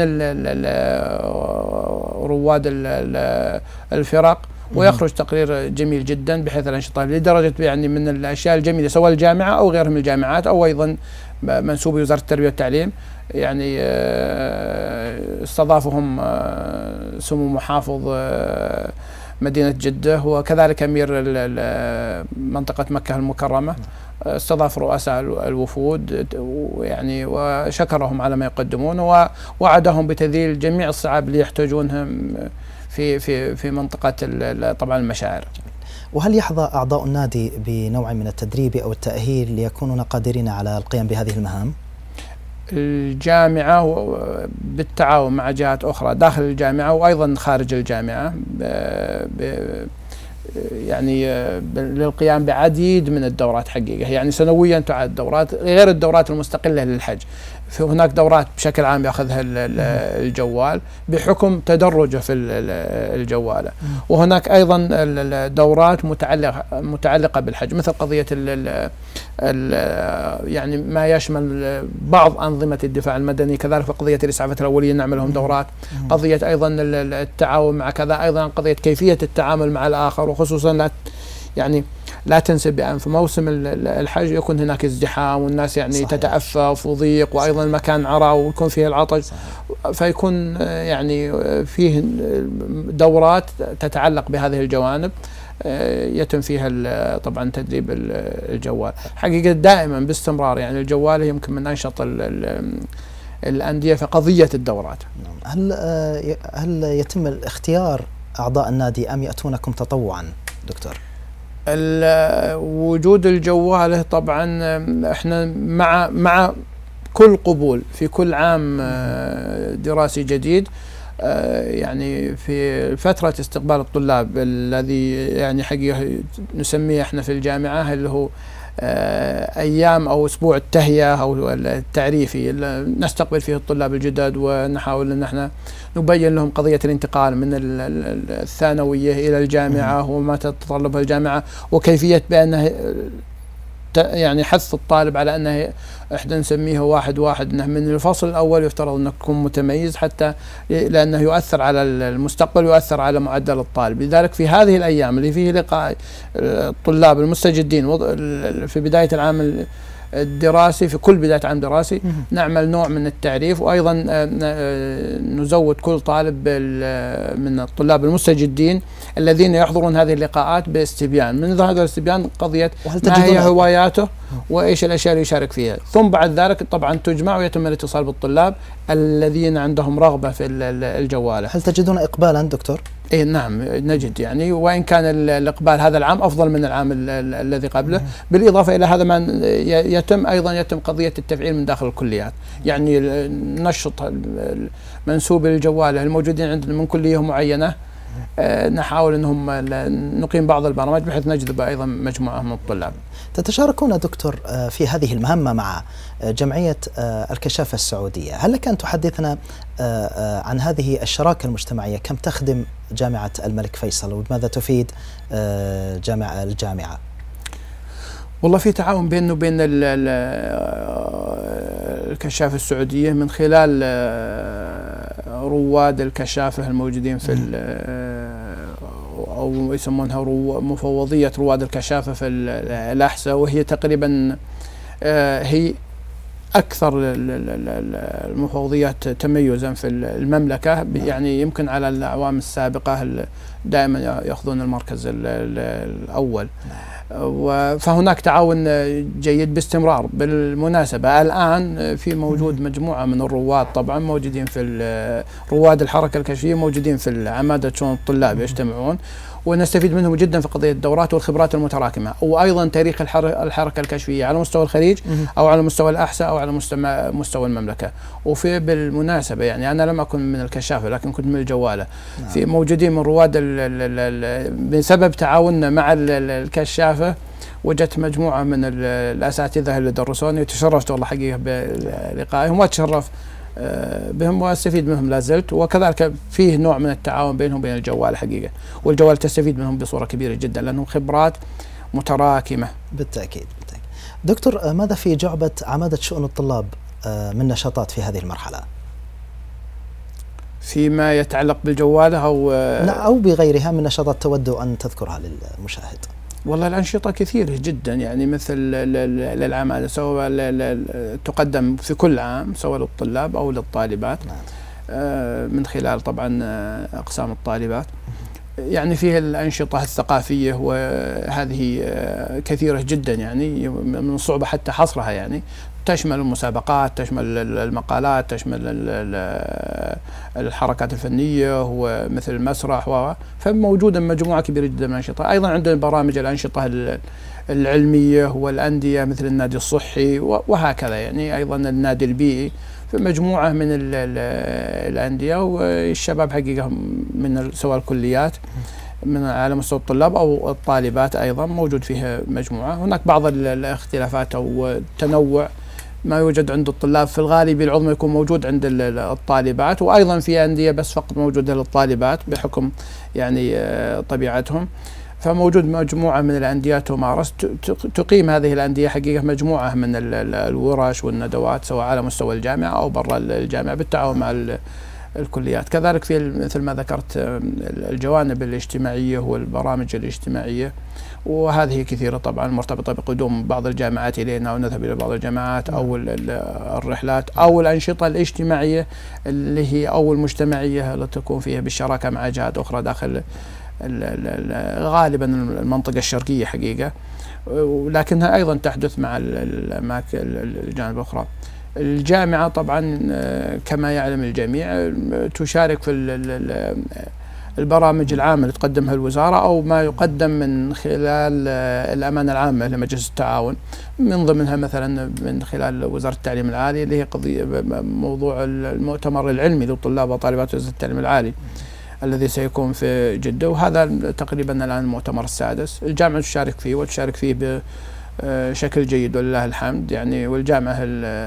Speaker 15: رواد الفرق، ويخرج تقرير جميل جدا بحيث الأنشطة، لدرجة يعني من الأشياء الجميلة سواء الجامعة أو غيرها من الجامعات أو أيضا منسوبي وزارة التربية والتعليم، يعني استضافهم سمو محافظ مدينة جدة وكذلك أمير منطقة مكة المكرمة، استضاف رؤساء الوفود يعني وشكرهم على ما يقدمون ووعدهم بتذليل جميع الصعاب اللي يحتاجونها في منطقة طبعا المشاعر.
Speaker 1: وهل يحظى أعضاء النادي بنوع من التدريب أو التأهيل ليكونون قادرين على القيام بهذه المهام؟
Speaker 15: الجامعة بالتعاون مع جهات أخرى داخل الجامعة وأيضا خارج الجامعة يعني للقيام بعديد من الدورات حقيقة، يعني سنويا تعاد دورات غير الدورات المستقلة للحج. في هناك دورات بشكل عام ياخذها الجوال بحكم تدرجه في الجوالة، وهناك ايضا دورات متعلقة بالحج مثل قضية يعني ما يشمل بعض أنظمة الدفاع المدني، كذلك في قضية الإسعافات الأولية نعمل لهم دورات، قضية ايضا التعاون مع كذا، ايضا قضية كيفية التعامل مع الآخر، وخصوصا لا تنسى بأن في موسم الحج يكون هناك ازدحام والناس يعني صحيح. تتأفف وضيق، وأيضا المكان عرى ويكون فيه العطش صحيح. فيكون يعني فيه دورات تتعلق بهذه الجوانب يتم فيها طبعا تدريب الجوال حقيقة دائما باستمرار. يعني الجوال يمكن من أنشط الأندية في قضية الدورات.
Speaker 1: هل يتم الاختيار أعضاء النادي أم يأتونكم تطوعا دكتور؟
Speaker 15: وجود الجوالة طبعا احنا مع كل قبول في كل عام دراسي جديد، يعني في فترة استقبال الطلاب الذي يعني حقيقة نسميه احنا في الجامعة اللي هو أيام أو أسبوع التهيئة أو التعريفي، نستقبل فيه الطلاب الجدد ونحاول أن احنا نبين لهم قضية الانتقال من الثانوية إلى الجامعة وما تتطلبها الجامعة، وكيفية بأنه يعني حث الطالب على أنه احنا نسميه واحد أنه من الفصل الأول يفترض أنك تكون متميز حتى لأنه يؤثر على المستقبل ويؤثر على معدل الطالب. لذلك في هذه الأيام اللي فيه لقاء الطلاب المستجدين في بداية العام الدراسي، في كل بداية عام دراسي نعمل نوع من التعريف، وأيضا نزود كل طالب من الطلاب المستجدين الذين يحضرون هذه اللقاءات باستبيان، من هذا الاستبيان قضية ما هي هواياته وإيش الأشياء اللي يشارك فيها، ثم بعد ذلك طبعا تجمع ويتم الاتصال بالطلاب الذين عندهم رغبة في الجوالة.
Speaker 1: هل تجدون إقبالا دكتور؟
Speaker 15: إيه نعم نجد، يعني وإن كان الإقبال هذا العام أفضل من العام الذي قبله. بالإضافة إلى هذا ما يتم قضية التفعيل من داخل الكليات، يعني نشط منسوب الجوالة الموجودين عندنا من كلية معينة، نحاول أنهم نقيم بعض البرامج بحيث نجذب أيضا مجموعة من الطلاب.
Speaker 1: تتشاركون دكتور في هذه المهمة مع جمعية الكشافة السعودية، هل لك أن تحدثنا عن هذه الشراكة المجتمعية؟ كم تخدم جامعة الملك فيصل وبماذا تفيد الجامعة؟
Speaker 15: والله في تعاون بيننا وبين الكشافة السعودية من خلال رواد الكشافة الموجودين في أو يسمونها مفوضية رواد الكشافة في الأحساء، وهي تقريبا هي أكثر المفوضيات تميزا في المملكة، يعني يمكن على الأعوام السابقة دائما يأخذون المركز الأول، فهناك تعاون جيد باستمرار. بالمناسبة الآن في موجود مجموعة من الرواد طبعا موجودين في رواد الحركة الكشفية موجودين في عمادة شؤون الطلاب يجتمعون، ونستفيد منهم جدا في قضية الدورات والخبرات المتراكمة، وأيضا تاريخ الحركة الكشفية على مستوى الخليج أو على مستوى الأحساء أو على مستوى المملكة. وفي بالمناسبة يعني أنا لم أكن من الكشافة لكن كنت من الجوالة، في موجودين من رواد بسبب تعاوننا مع الكشافة وجدت مجموعة من الأساتذة اللي درسوني وتشرفت والله حقيقة بلقائهم وأتشرف بهم واستفيد منهم لا زلت، وكذلك فيه نوع من التعاون بينهم وبين الجوال حقيقة، والجوال تستفيد منهم بصورة كبيرة جدا لأنهم خبرات متراكمة.
Speaker 1: بالتأكيد. دكتور، ماذا في جعبة عمادة شؤون الطلاب من نشاطات في هذه المرحلة؟
Speaker 15: فيما يتعلق بالجوال أو
Speaker 1: بغيرها من نشاطات تود أن تذكرها للمشاهد؟
Speaker 15: والله الأنشطة كثيرة جدا، يعني مثل للعمالة سواء تقدم في كل عام سواء للطلاب أو للطالبات من خلال طبعا أقسام الطالبات. يعني فيه الأنشطة الثقافية وهذه كثيرة جدا، يعني من الصعوبة حتى حصرها، يعني تشمل المسابقات، تشمل المقالات، تشمل الحركات الفنية ومثل المسرح، فموجودة مجموعة كبيرة جدا من الأنشطة. أيضا عندنا برامج الأنشطة العلمية والأندية مثل النادي الصحي وهكذا، يعني أيضا النادي البيئي، فمجموعة من الأندية والشباب حقيقة من سواء الكليات من على مستوى الطلاب أو الطالبات أيضا موجود فيها مجموعة. هناك بعض الاختلافات أو التنوع ما يوجد عند الطلاب في الغالب العظمى يكون موجود عند الطالبات، وأيضا في أندية بس فقط موجودة للطالبات بحكم يعني طبيعتهم. فموجود مجموعة من الأندية تمارس، تقيم هذه الأندية حقيقة مجموعة من الورش والندوات سواء على مستوى الجامعة أو برا الجامعة بالتعاون مع الكليات. كذلك في مثل ما ذكرت الجوانب الاجتماعية والبرامج الاجتماعية، وهذه كثيرة طبعا مرتبطة بقدوم بعض الجامعات إلينا ونذهب إلى بعض الجامعات أو الرحلات أو الأنشطة الاجتماعية اللي هي أو المجتمعية اللي تكون فيها بالشراكة مع جهات أخرى داخل غالبا المنطقة الشرقية حقيقة، ولكنها أيضا تحدث مع الجانب الأخرى. الجامعة طبعا كما يعلم الجميع تشارك في البرامج العامة اللي تقدمها الوزارة أو ما يقدم من خلال الأمانة العامة لمجلس التعاون، من ضمنها مثلا من خلال وزارة التعليم العالي اللي هي موضوع المؤتمر العلمي للطلاب وطالبات وزارة التعليم العالي الذي سيكون في جدة، وهذا تقريبا الآن المؤتمر السادس. الجامعة تشارك فيه وتشارك فيه بشكل جيد ولله الحمد، يعني والجامعة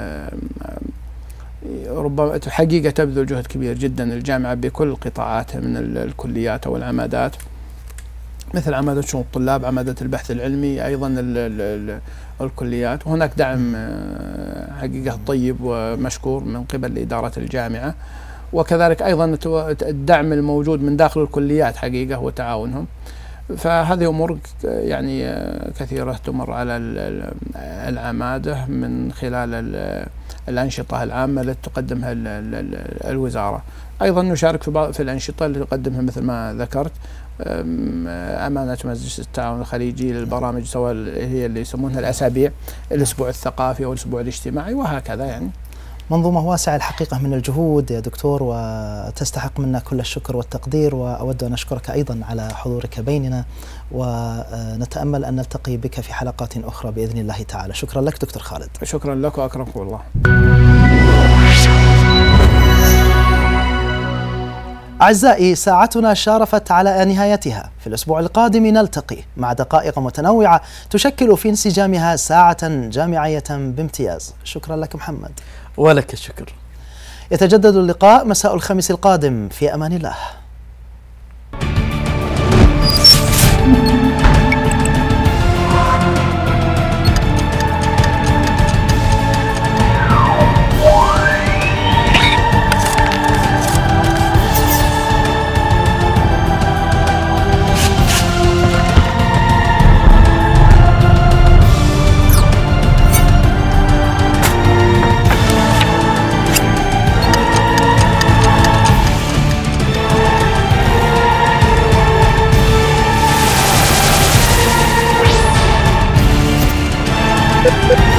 Speaker 15: ربما حقيقة تبذل جهد كبير جدا الجامعة بكل قطاعاتها من الكليات أو العمادات، مثل عمادة شؤون الطلاب، عمادة البحث العلمي، أيضا الكليات. وهناك دعم حقيقة طيب ومشكور من قبل إدارة الجامعة، وكذلك أيضا الدعم الموجود من داخل الكليات حقيقة وتعاونهم. فهذه أمور يعني كثيرة تمر على العمادة من خلال الأنشطة العامة التي تقدمها الوزارة. أيضا نشارك في الأنشطة اللي تقدمها مثل ما ذكرت أمانة مجلس التعاون الخليجي للبرامج سواء هي اللي يسمونها الأسابيع، الأسبوع الثقافي أو الأسبوع الاجتماعي وهكذا. يعني
Speaker 1: منظومة واسعة الحقيقة من الجهود يا دكتور، وتستحق منا كل الشكر والتقدير، وأود أن أشكرك أيضا على حضورك بيننا، ونتأمل أن نلتقي بك في حلقات أخرى بإذن الله تعالى. شكرا لك دكتور خالد.
Speaker 15: شكرا لك وأكرمكم الله.
Speaker 1: أعزائي، ساعتنا شارفت على نهايتها. في الأسبوع القادم نلتقي مع دقائق متنوعة تشكل في انسجامها ساعة جامعية بامتياز. شكرا لك محمد.
Speaker 2: ولك الشكر.
Speaker 1: يتجدد اللقاء مساء الخميس القادم، في أمان الله.
Speaker 13: Thank you.